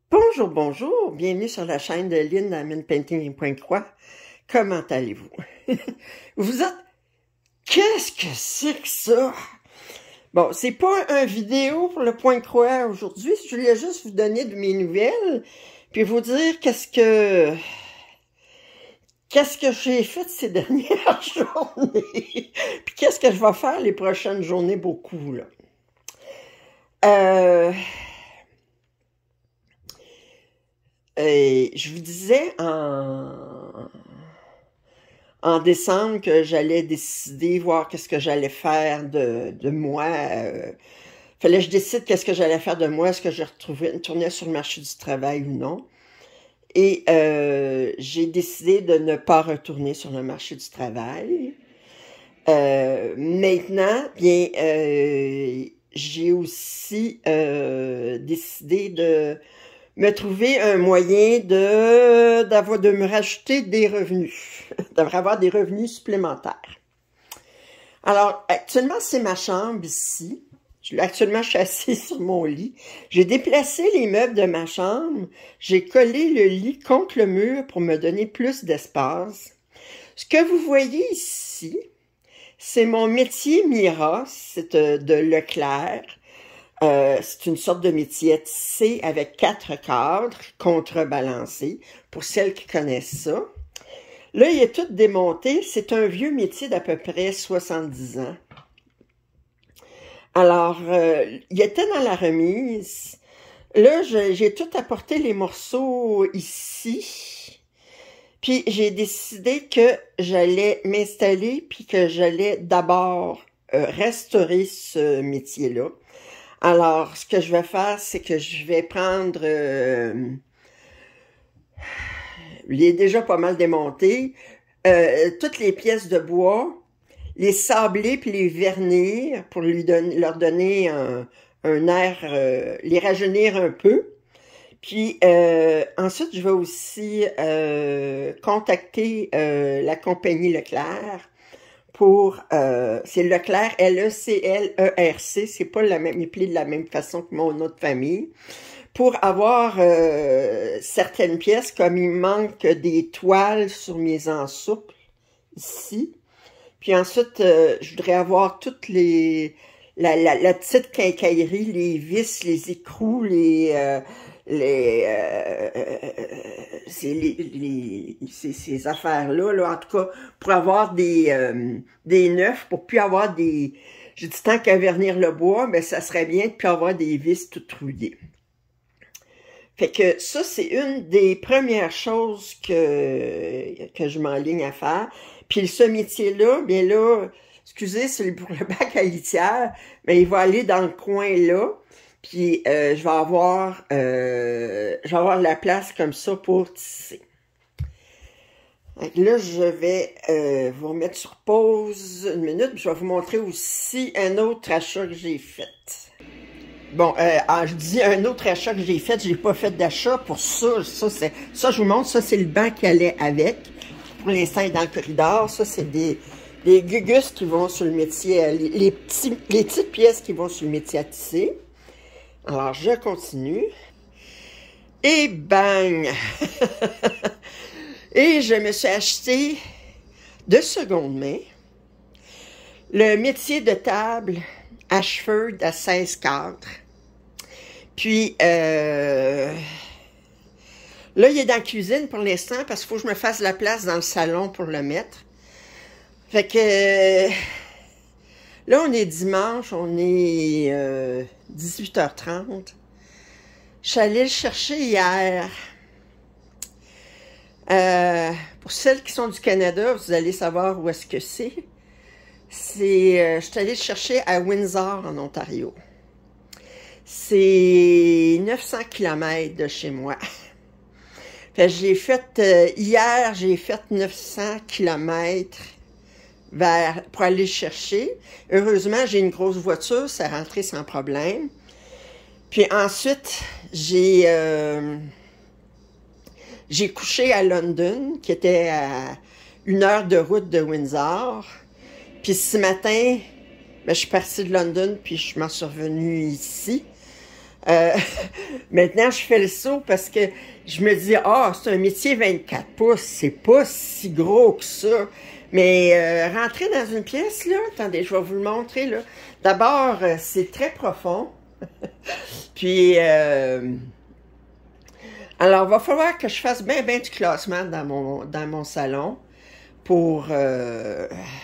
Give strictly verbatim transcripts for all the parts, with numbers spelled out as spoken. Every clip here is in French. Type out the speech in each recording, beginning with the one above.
Bonjour, bonjour, bienvenue sur la chaîne de Lynn Diamond Painting et Point Croix. Comment allez-vous? Vous êtes... Qu'est-ce que c'est que ça? Bon, c'est pas un vidéo pour le Point Croix aujourd'hui, je voulais juste vous donner de mes nouvelles, puis vous dire qu'est-ce que... Qu'est-ce que j'ai fait ces dernières journées? Puis qu'est-ce que je vais faire les prochaines journées, beaucoup, là. Euh... Et je vous disais en, en décembre que j'allais décider, voir qu'est-ce que j'allais faire de, de moi. Euh, fallait que je décide qu'est-ce que j'allais faire de moi, est-ce que je retrouvais, retournais sur le marché du travail ou non. Et euh, j'ai décidé de ne pas retourner sur le marché du travail. Euh, maintenant, bien, euh, j'ai aussi euh, décidé de me trouver un moyen de d'avoir de me rajouter des revenus, d'avoir des revenus supplémentaires. Alors, actuellement, c'est ma chambre ici. Actuellement, je suis assise sur mon lit. J'ai déplacé les meubles de ma chambre. J'ai collé le lit contre le mur pour me donner plus d'espace. Ce que vous voyez ici, c'est mon métier Mira, c'est de Leclerc. Euh, c'est une sorte de métier à tisser avec quatre cadres contrebalancés, pour celles qui connaissent ça. Là, il est tout démonté. C'est un vieux métier d'à peu près soixante-dix ans. Alors, euh, il était dans la remise. Là, j'ai tout apporté les morceaux ici. Puis, j'ai décidé que j'allais m'installer puis que j'allais d'abord euh, restaurer ce métier-là. Alors, ce que je vais faire, c'est que je vais prendre... Euh, il est déjà pas mal démonté. Euh, toutes les pièces de bois, les sabler puis les vernir pour lui donner, leur donner un, un air... Euh, les rajeunir un peu. Puis, euh, ensuite, je vais aussi euh, contacter euh, la compagnie Leclerc pour, euh, c'est Leclerc, L E C L E R C, c'est pas la même, appelé de la même façon que mon autre famille, pour avoir euh, certaines pièces, comme il manque des toiles sur mes ensouples, ici. Puis ensuite, euh, je voudrais avoir toutes les, la, la, la petite quincaillerie, les vis, les écrous, les... Euh, les, euh, ces, les, les, ces, ces affaires-là, là, en tout cas, pour avoir des, euh, des neufs, pour plus avoir des... J'ai dit, tant qu'à vernir le bois, mais ça serait bien de plus avoir des vis toutes rouillées. Fait que ça, c'est une des premières choses que, que je m'enligne à faire. Puis ce métier-là, bien là, excusez, c'est pour le bac à litière, mais il va aller dans le coin là. Puis euh, je vais avoir euh, je vais avoir la place comme ça pour tisser. Donc là, je vais euh, vous remettre sur pause une minute. Puis je vais vous montrer aussi un autre achat que j'ai fait. Bon, euh, ah, je dis un autre achat que j'ai fait. J'ai pas fait d'achat pour ça. Ça, c'est ça, je vous montre. Ça, c'est le banc qui allait avec. Pour l'instant, il est dans le corridor. Ça, c'est des, des gugus qui vont sur le métier. Les, les, petits, les petites pièces qui vont sur le métier à tisser. Alors, je continue. Et bang! Et je me suis acheté de seconde main le métier de table Ashford à seize cadres. Puis, euh, là, il est dans la cuisine pour l'instant parce qu'il faut que je me fasse la place dans le salon pour le mettre. Fait que... Là, on est dimanche, on est euh, dix-huit heures trente. Je suis allée le chercher hier. Euh, pour celles qui sont du Canada, vous allez savoir où est-ce que c'est. C'est, euh, je suis allée le chercher à Windsor, en Ontario. C'est neuf cents kilomètres de chez moi. Fait, j'ai fait, euh, hier, j'ai fait neuf cents kilomètres vers, pour aller le chercher. Heureusement, j'ai une grosse voiture, ça rentrait sans problème. Puis ensuite, j'ai euh, j'ai couché à London, qui était à une heure de route de Windsor. Puis ce matin, ben, je suis partie de London, puis je m'en suis revenue ici. Euh, maintenant, je fais le saut parce que je me dis, ah, c'est un métier vingt-quatre pouces, c'est pas si gros que ça. Mais euh, rentrer dans une pièce, là, attendez, je vais vous le montrer, là. D'abord, euh, c'est très profond. Puis, euh, alors, il va falloir que je fasse bien, bien du classement dans mon, dans mon salon pour, euh,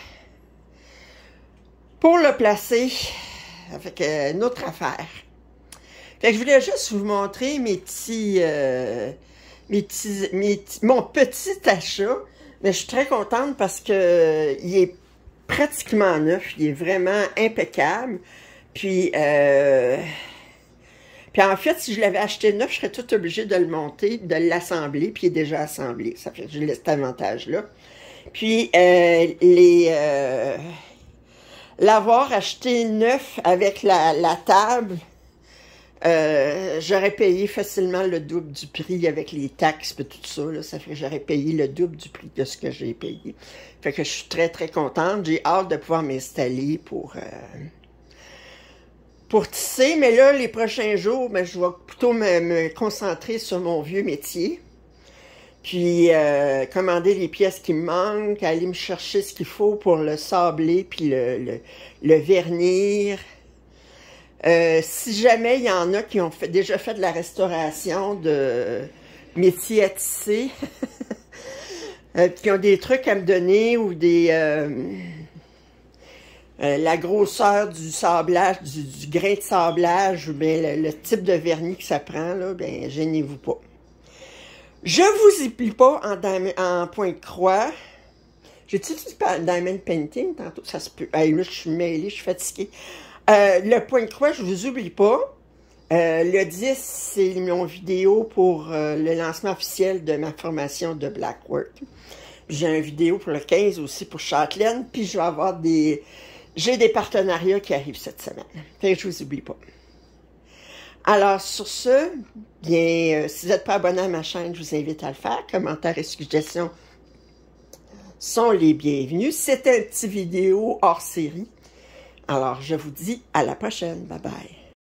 pour le placer avec euh, une autre affaire. Fait que je voulais juste vous montrer mes petits, euh, mes petits, mes petits, mon petit achat. Mais je suis très contente parce que euh, il est pratiquement neuf. Il est vraiment impeccable. Puis, euh, puis en fait, si je l'avais acheté neuf, je serais tout obligée de le monter, de l'assembler. Puis il est déjà assemblé. Ça fait que j'ai cet avantage-là. Puis, euh, les... Euh, l'avoir acheté neuf avec la, la table... Euh, j'aurais payé facilement le double du prix avec les taxes et tout ça. Là, ça fait que j'aurais payé le double du prix de ce que j'ai payé. Fait que je suis très, très contente. J'ai hâte de pouvoir m'installer pour, euh, pour tisser. Mais là, les prochains jours, ben, je vais plutôt me, me concentrer sur mon vieux métier. Puis, euh, commander les pièces qui me manquent, aller me chercher ce qu'il faut pour le sabler puis le, le, le vernir. Euh, si jamais il y en a qui ont fait, déjà fait de la restauration de métiers à tisser, euh, qui ont des trucs à me donner ou des euh, euh, la grosseur du sablage, du, du grain de sablage ou bien le, le type de vernis que ça prend, là, ben gênez-vous pas. Je vous y plie pas en, en point de croix. J'ai-tu dit diamond painting tantôt? Ça se peut. Hey, là, je suis mêlée, je suis fatiguée. Euh, le point de croix, je vous oublie pas. Euh, le dix, c'est mon vidéo pour euh, le lancement officiel de ma formation de Blackwork. J'ai une vidéo pour le quinze aussi pour Châtelaine. Puis je vais avoir des... J'ai des partenariats qui arrivent cette semaine. Fait que je vous oublie pas. Alors, sur ce, bien, euh, si vous n'êtes pas abonné à ma chaîne, je vous invite à le faire. Commentaires et suggestions sont les bienvenus. C'est un petit vidéo hors série. Alors, je vous dis à la prochaine. Bye bye.